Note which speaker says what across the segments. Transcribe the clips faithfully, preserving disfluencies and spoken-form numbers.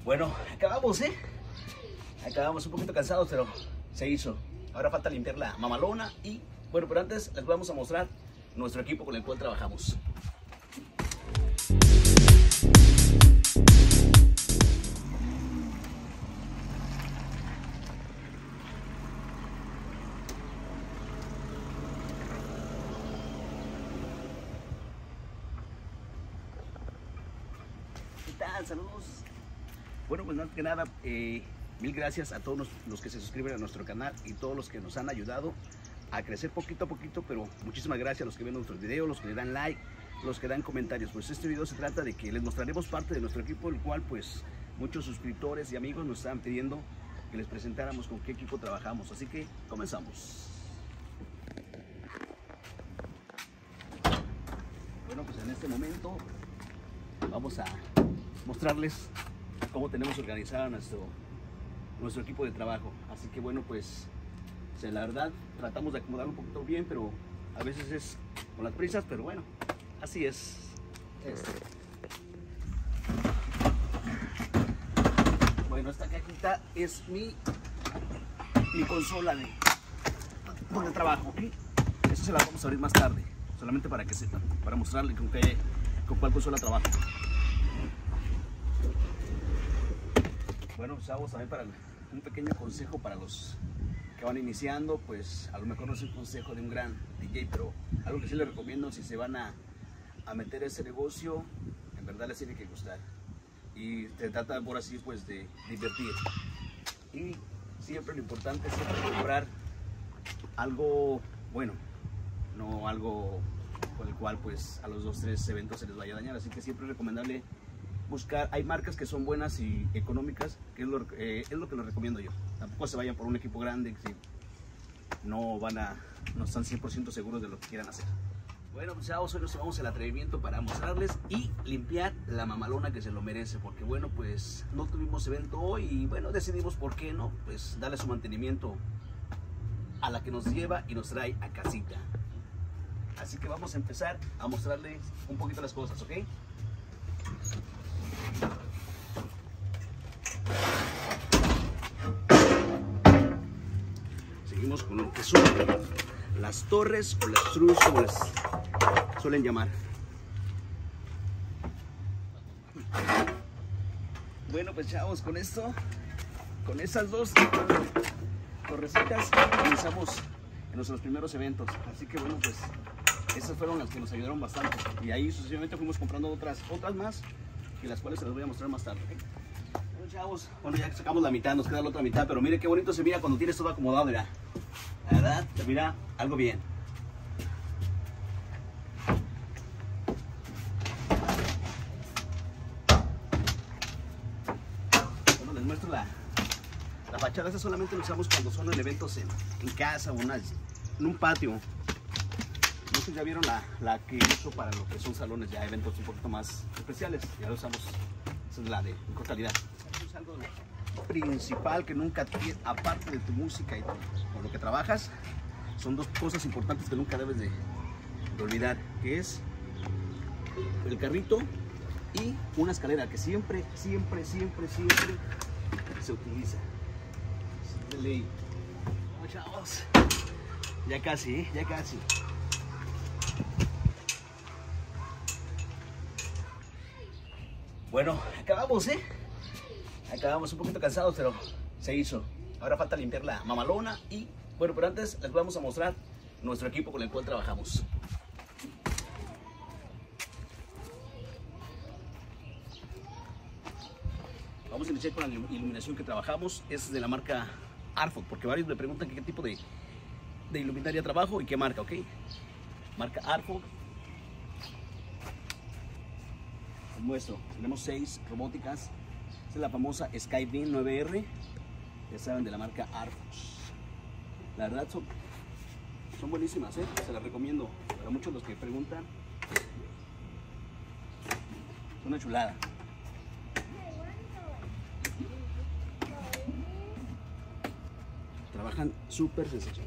Speaker 1: Bueno, acabamos, ¿eh? Acabamos un poquito cansados, pero se hizo. Ahora falta limpiar la mamalona y, bueno, pero antes les vamos a mostrar nuestro equipo con el cual trabajamos. ¿Qué tal? Saludos. Bueno, pues más que nada, eh, mil gracias a todos los, los que se suscriben a nuestro canal y todos los que nos han ayudado a crecer poquito a poquito, pero muchísimas gracias a los que ven nuestros videos, los que le dan like, los que dan comentarios. Pues este video se trata de que les mostraremos parte de nuestro equipo, el cual pues muchos suscriptores y amigos nos estaban pidiendo que les presentáramos con qué equipo trabajamos, así que comenzamos. Bueno, pues en este momento vamos a mostrarles cómo tenemos organizado nuestro, nuestro equipo de trabajo. Así que bueno, pues o sea, la verdad tratamos de acomodarlo un poquito bien, pero a veces es con las prisas, pero bueno, así es. Este. Bueno, esta cajita es mi, mi consola de, de trabajo, ¿ok? Eso se la vamos a abrir más tarde, solamente para que sepan, para mostrarle con, qué, con cuál consola trabajo. Bueno, pues vamos a ver para un pequeño consejo para los que van iniciando. Pues a lo mejor no es un consejo de un gran D J, pero algo que sí les recomiendo si se van a, a meter a ese negocio, en verdad les tiene que gustar. Y se trata por así pues de divertir. Y siempre lo importante es siempre comprar algo bueno, no algo con el cual pues a los dos tres eventos se les vaya a dañar. Así que siempre es recomendable buscar, hay marcas que son buenas y económicas, que es lo, eh, es lo que les recomiendo yo. Tampoco se vayan por un equipo grande si no van a, no están cien por ciento seguros de lo que quieran hacer. Bueno, pues ya hoy nos tomamos el atrevimiento para mostrarles y limpiar la mamalona que se lo merece, porque bueno, pues no tuvimos evento hoy y bueno, decidimos por qué no, pues darle su mantenimiento a la que nos lleva y nos trae a casita. Así que vamos a empezar a mostrarles un poquito las cosas, ¿ok? Seguimos con lo que son las torres o las trus, como las suelen llamar. Bueno, pues chavos, con esto, con esas dos torrecitas comenzamos en nuestros primeros eventos. Así que bueno, pues esas fueron las que nos ayudaron bastante. Y ahí sucesivamente fuimos comprando otras, otras más, y las cuales se las voy a mostrar más tarde, ¿okay? Bueno, chavos, bueno, ya sacamos la mitad, nos queda la otra mitad, pero mire qué bonito se mira cuando tienes todo acomodado, mira. La verdad, se mira algo bien. Bueno, les muestro la, la fachada. Esta solamente la usamos cuando son en eventos en, en casa o una, en un patio. Muchos ya vieron la, la que uso para lo que son salones, ya eventos un poquito más especiales. Ya la usamos, esa es la de mejor calidad. Es algo principal que nunca, aparte de tu música y con lo que trabajas, son dos cosas importantes que nunca debes de, de olvidar, que es el carrito y una escalera que siempre, siempre, siempre, siempre se utiliza. Es de ley. Vamos, chavos. Ya casi, ¿eh? Ya casi. Bueno, acabamos, ¿eh? Acabamos un poquito cansados, pero se hizo. Ahora falta limpiar la mamalona y, bueno, pero antes les vamos a mostrar nuestro equipo con el cual trabajamos. Vamos a iniciar con la iluminación que trabajamos. Es de la marca Arfod, porque varios me preguntan qué tipo de, de iluminaria trabajo y qué marca, ¿ok? Marca Arfod. Les muestro, tenemos seis robóticas. Esta es la famosa Skybeam nueve R, ya saben, de la marca Arfod. La verdad son, son buenísimas, ¿eh? Se las recomiendo para muchos los que preguntan. Es una chulada. Trabajan súper sensacional.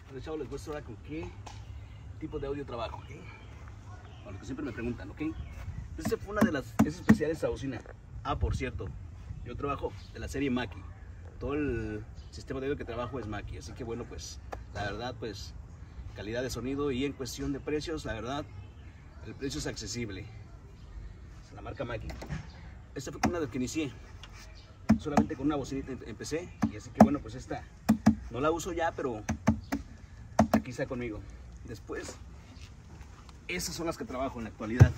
Speaker 1: Bueno, chavos, les muestro ahora con qué tipo de audio trabajo, ¿ok? Bueno, lo que siempre me preguntan, ¿ok? Esta fue una de las es especiales esta bocina. Ah, por cierto, yo trabajo de la serie Mackie. Todo el sistema de audio que trabajo es Mackie. Así que bueno, pues, la verdad, pues, calidad de sonido y en cuestión de precios, la verdad, el precio es accesible. Es la marca Mackie. Esta fue una de las que inicié. Solamente con una bocinita empecé. Y así que bueno, pues esta no la uso ya, pero aquí está conmigo. Después, esas son las que trabajo en la actualidad.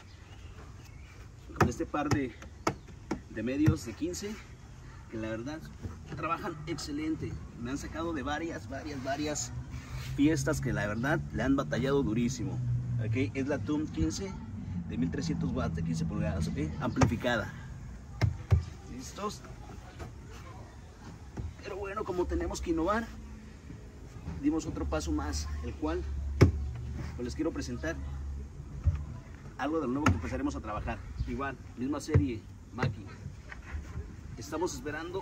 Speaker 1: Con este par de, de medios de quince, que la verdad trabajan excelente. Me han sacado de varias, varias, varias fiestas que la verdad le han batallado durísimo. ¿Okay? Es la TUM quince de mil trescientos watts de quince pulgadas, ¿okay? Amplificada. ¿Listos? Pero bueno, como tenemos que innovar, dimos otro paso más, el cual pues les quiero presentar algo de lo nuevo que empezaremos a trabajar. Igual, misma serie Mackie. Estamos esperando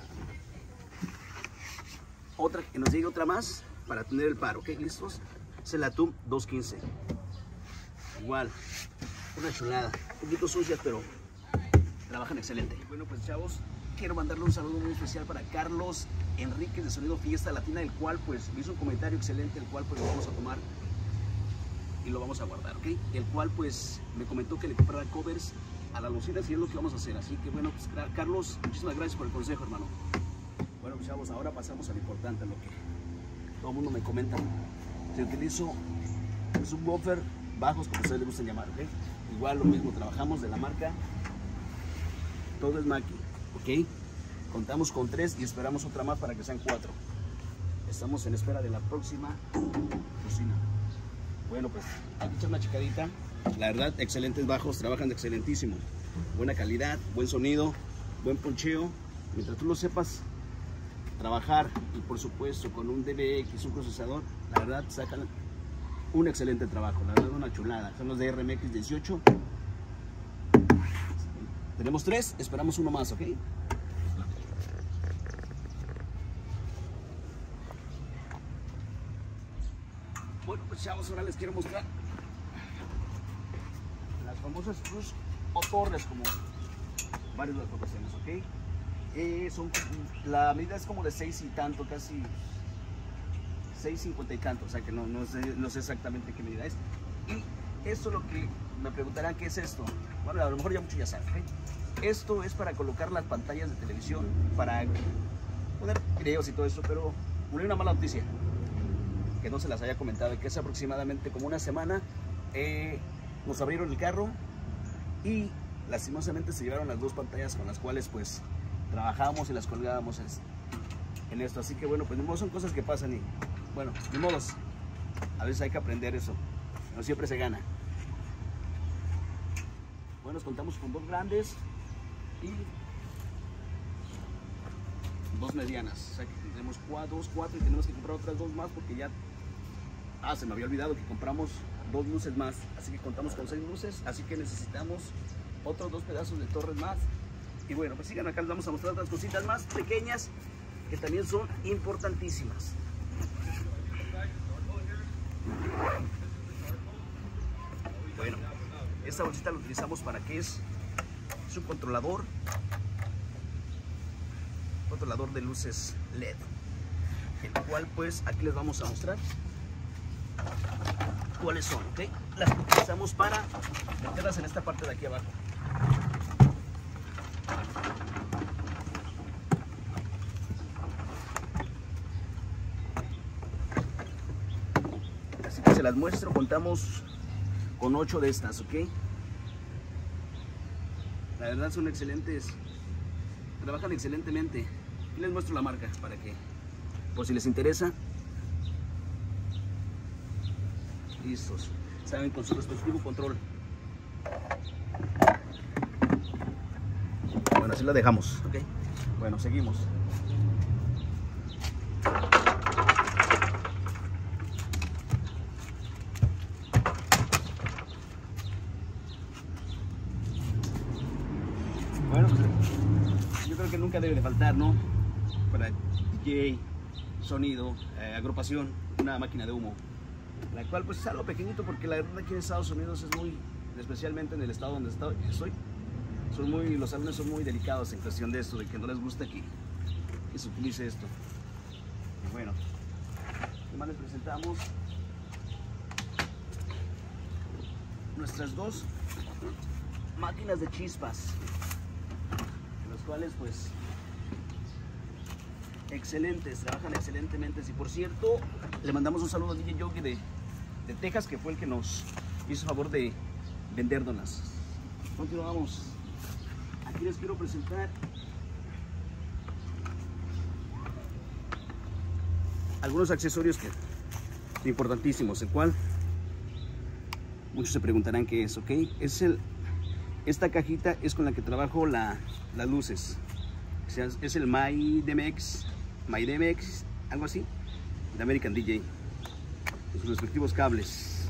Speaker 1: otra, que nos llegue otra más para tener el par, ¿ok? ¿Listos? Es la TUM doscientos quince. Igual, una chulada, un poquito sucias, pero trabajan excelente. Bueno, pues chavos, quiero mandarle un saludo muy especial para Carlos Enríquez de Sonido Fiesta Latina, el cual pues me hizo un comentario excelente, el cual pues lo vamos a tomar y lo vamos a guardar, ¿ok? El cual pues me comentó que le comprara covers a las bocinas y es lo que vamos a hacer. Así que bueno, pues Carlos, muchísimas gracias por el consejo, hermano. Bueno, pues chavos, ahora pasamos a lo importante, lo que todo el mundo me comenta. Se utilizo un subwoofer bajos, como ustedes les gustan llamar, ¿ok? Igual lo mismo, trabajamos de la marca, todo es Mackie, ¿ok? Contamos con tres y esperamos otra más para que sean cuatro. Estamos en espera de la próxima bocina. Bueno, pues aquí está una checadita. La verdad, excelentes bajos, trabajan de excelentísimo. Buena calidad, buen sonido, buen poncheo. Mientras tú lo sepas trabajar y por supuesto con un D B X, un procesador, la verdad sacan un excelente trabajo. La verdad, una chulada. Son los de R M X dieciocho. Tenemos tres, esperamos uno más, ¿ok? Bueno, pues chavos, ahora les quiero mostrar las famosas cruz o torres, como varios las conocemos, ¿ok? Eh, son, la medida es como de seis y tanto, casi seis cincuenta y tanto, o sea que no, no, sé, no sé exactamente qué medida es. Y esto lo que me preguntarán, ¿qué es esto? Bueno, a lo mejor ya muchos ya saben, ¿ok? Esto es para colocar las pantallas de televisión, para poner videos y todo eso, pero una mala noticia que no se las haya comentado, que es aproximadamente como una semana, eh, nos abrieron el carro y lastimosamente se llevaron las dos pantallas con las cuales pues trabajábamos y las colgábamos en esto. Así que bueno, pues ni modo, son cosas que pasan y bueno, ni modos, a veces hay que aprender eso, no siempre se gana. Bueno, nos contamos con dos grandes y dos medianas, o sea que tenemos cuatro, dos, cuatro y tenemos que comprar otras dos más porque ya, ah, se me había olvidado que compramos dos luces más, así que contamos con seis luces, así que necesitamos otros dos pedazos de torres más. Y bueno, pues sigan acá, les vamos a mostrar otras cositas más pequeñas que también son importantísimas. Bueno, esta bolsita la utilizamos para que es, es un controlador, controlador de luces L E D, el cual pues aquí les vamos a mostrar cuáles son, ¿ok? Las que utilizamos para meterlas en esta parte de aquí abajo. Así que se las muestro, contamos con ocho de estas, ¿ok? La verdad son excelentes, trabajan excelentemente. Y les muestro la marca para que, por si les interesa. Listos, saben, con su respectivo control. Bueno, así la dejamos, ¿ok? Bueno, seguimos. Bueno, pues, yo creo que nunca debe de faltar, ¿no? Para D J, sonido, eh, agrupación, una máquina de humo, la cual pues es algo pequeñito porque la verdad aquí en Estados Unidos es muy, especialmente en el estado donde estoy, son muy, los alumnos son muy delicados en cuestión de esto, de que no les gusta que, que se utilice esto. Y bueno, ¿qué más les presentamos? Nuestras dos máquinas de chispas, las cuales pues excelentes, trabajan excelentemente. Y por cierto, le mandamos un saludo a D J Yogi de, de Texas, que fue el que nos hizo el favor de vendérnoslas. Continuamos. Aquí les quiero presentar algunos accesorios que importantísimos, el cual muchos se preguntarán qué es, ¿ok? Es el, esta cajita es con la que trabajo la, las luces. O sea, es el MyDMX, MyDMX, algo así, de American D J, con sus respectivos cables.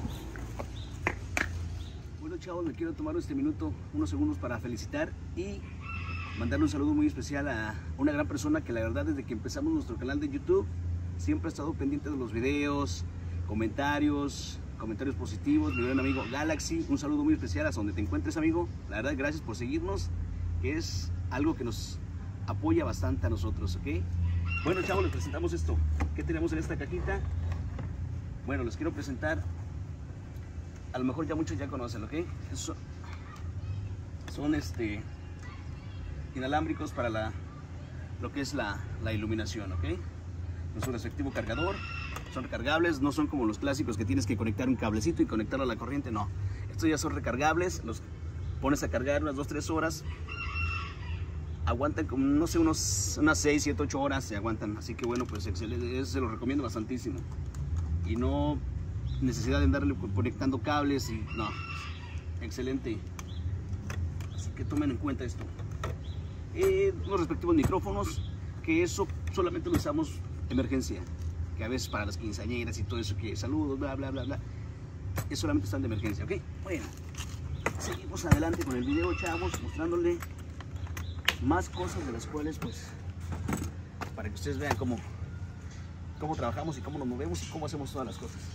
Speaker 1: Bueno, chavos, me quiero tomar este minuto, unos segundos para felicitar y mandarle un saludo muy especial a una gran persona que la verdad desde que empezamos nuestro canal de YouTube siempre ha estado pendiente de los videos, comentarios, comentarios positivos. Mi gran amigo Galaxy, un saludo muy especial hasta donde te encuentres, amigo. La verdad, gracias por seguirnos, que es algo que nos apoya bastante a nosotros, ¿ok? Bueno, chavos, les presentamos esto. ¿Qué tenemos en esta cajita? Bueno, les quiero presentar, a lo mejor ya muchos ya conocen, ¿ok? Son, son este, inalámbricos para la, lo que es la, la iluminación, ¿ok? Con su respectivo cargador. Son recargables, no son como los clásicos que tienes que conectar un cablecito y conectarlo a la corriente, no. Estos ya son recargables, los pones a cargar unas dos tres horas. Aguantan como, no sé, unos, unas seis, siete, ocho horas se aguantan. Así que bueno, pues excelente, eso se lo recomiendo bastantísimo. Y no necesidad de andarle conectando cables y no, excelente. Así que tomen en cuenta esto. Eh, los respectivos micrófonos, que eso solamente lo usamos de emergencia. Que a veces para las quinceañeras y todo eso, que saludos, bla, bla, bla, bla. Es solamente están de emergencia, ¿ok? Bueno, seguimos adelante con el video, chavos, mostrándole más cosas de las cuales, pues, para que ustedes vean cómo, cómo trabajamos y cómo nos movemos y cómo hacemos todas las cosas.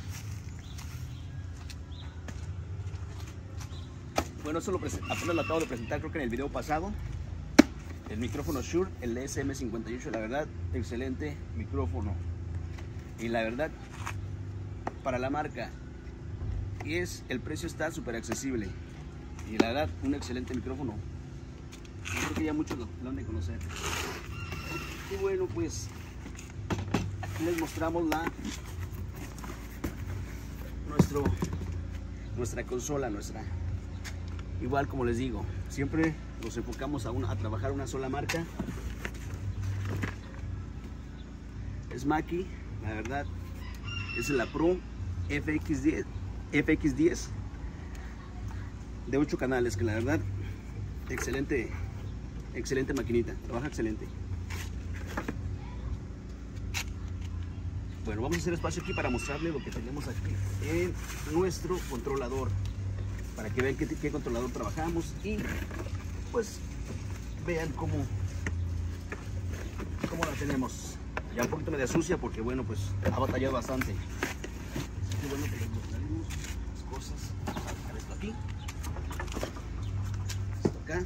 Speaker 1: Bueno, eso lo apenas lo acabo de presentar, creo que en el video pasado. El micrófono Shure, el S M cincuenta y ocho, la verdad, excelente micrófono. Y la verdad, para la marca, y es, el precio está súper accesible. Y la verdad, un excelente micrófono. Yo creo que ya muchos lo, lo han de conocer. Y bueno, pues, aquí les mostramos la nuestro, nuestra consola, nuestra. Igual como les digo, siempre nos enfocamos a, una, a trabajar una sola marca. Es Mackie. La verdad, es la Pro F X diez, F X diez de ocho canales, que la verdad, excelente, excelente maquinita, trabaja excelente. Bueno, vamos a hacer espacio aquí para mostrarles lo que tenemos aquí en nuestro controlador, para que vean qué, qué controlador trabajamos y pues vean cómo, cómo la tenemos. Ya un poquito media sucia porque bueno, pues ha batallado bastante. Así que bueno, que les mostraremos las cosas. Vamos a dejar esto aquí, esto acá,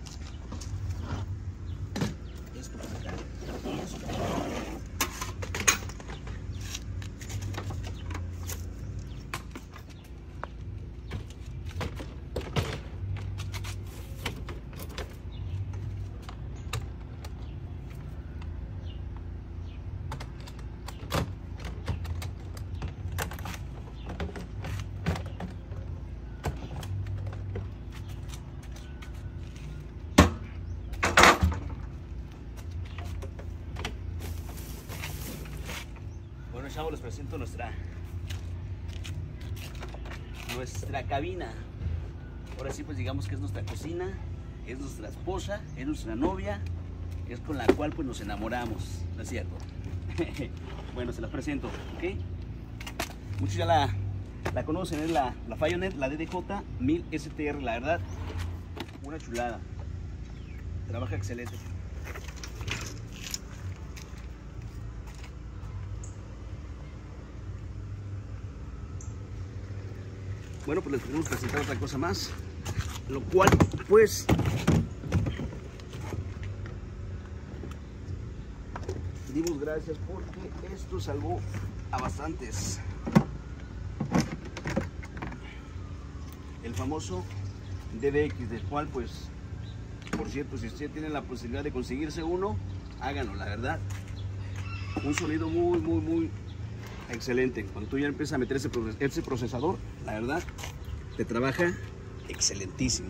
Speaker 1: esto por acá y esto por acá. Chavos, les presento nuestra nuestra cabina. Ahora sí, pues digamos que es nuestra cocina, es nuestra esposa, es nuestra novia, es con la cual pues nos enamoramos, ¿no es cierto? Bueno, se las presento, ¿ok? Muchos ya la, la conocen, es la, la Fionet, la D D J mil S T R, la verdad, una chulada, trabaja excelente. bueno, pues les queremos presentar otra cosa más, lo cual pues dimos gracias porque esto salvó a bastantes. El famoso D B X, del cual pues, por cierto, si usted tiene la posibilidad de conseguirse uno, háganlo, la verdad. Un sonido muy, muy, muy excelente. Cuando tú ya empiezas a meter ese, ese procesador, la verdad, te trabaja excelentísimo.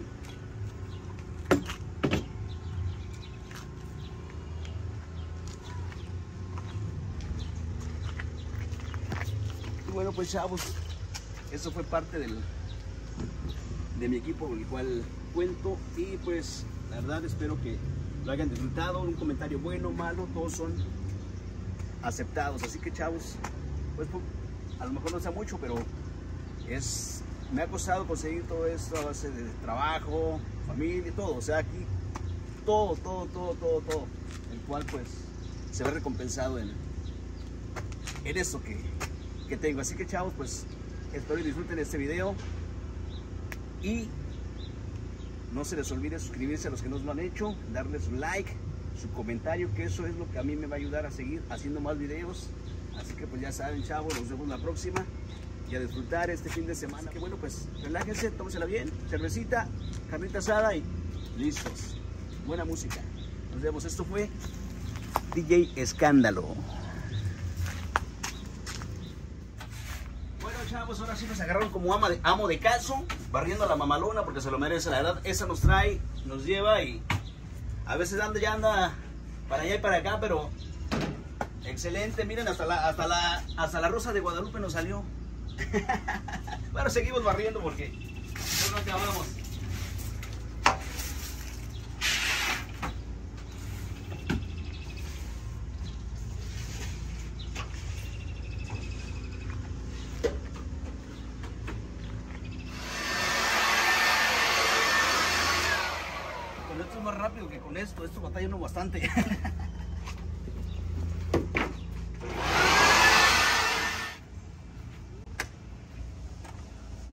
Speaker 1: Y bueno, pues chavos, eso fue parte del, de mi equipo con el cual cuento. Y pues, la verdad, espero que lo hayan disfrutado. Un comentario bueno, malo, todos son aceptados. Así que chavos, pues a lo mejor no sea mucho, pero es, me ha costado conseguir todo esto a base de trabajo, familia, todo. O sea, aquí todo, todo, todo, todo, todo, el cual pues se ve recompensado en, en esto que, que tengo. Así que chavos, pues espero que disfruten este video y no se les olvide suscribirse a los que no lo han hecho, darles un like, su comentario, que eso es lo que a mí me va a ayudar a seguir haciendo más videos. Así que pues ya saben, chavos, nos vemos la próxima y a disfrutar este fin de semana. Que bueno, pues relájense, tómensela bien, cervecita, carnita asada y listos. Buena música. Nos vemos. Esto fue D J Escándalo. Bueno, chavos, ahora sí nos agarraron como ama de, amo de caso, barriendo a la mamalona porque se lo merece, la verdad. Esa nos trae, nos lleva y a veces anda, ya anda para allá y para acá, pero excelente. Miren, hasta la, hasta la, hasta la Rosa de Guadalupe nos salió. Bueno, seguimos barriendo porque no acabamos. Con esto es más rápido que con esto. Esto batalla uno bastante.